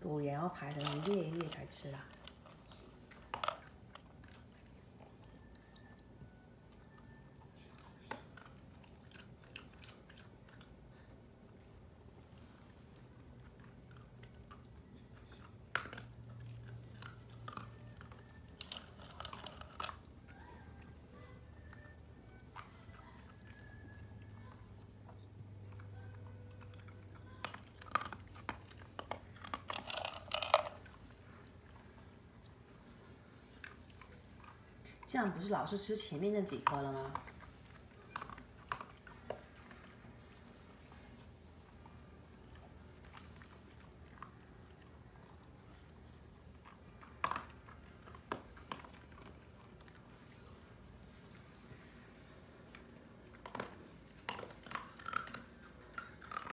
卤莲要排成一列一列才吃啊。这样不是老是吃前面那几颗了吗？